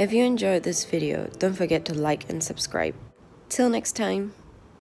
If you enjoyed this video, don't forget to like and subscribe. Till next time.